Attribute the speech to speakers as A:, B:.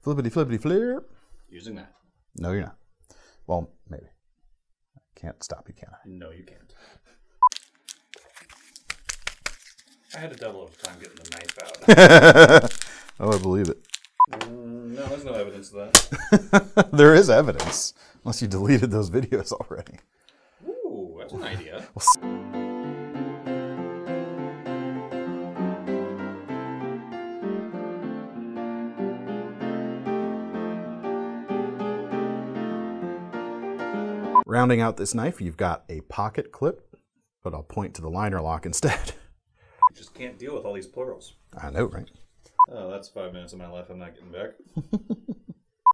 A: Flippity flippity flip.
B: Using that.
A: No, you're not. Well, maybe. I can't stop you, can I?
B: No, you can't. I had a double of time getting the knife out.
A: Oh, I believe it.
B: No, there's no evidence of that.
A: There is evidence, unless you deleted those videos already.
B: Ooh, that's an idea.
A: Rounding out this knife, you've got a pocket clip, but I'll point to the liner lock instead.
B: You just can't deal with all these plurals.
A: I know, right?
B: Oh, that's 5 minutes of my life I'm not getting back.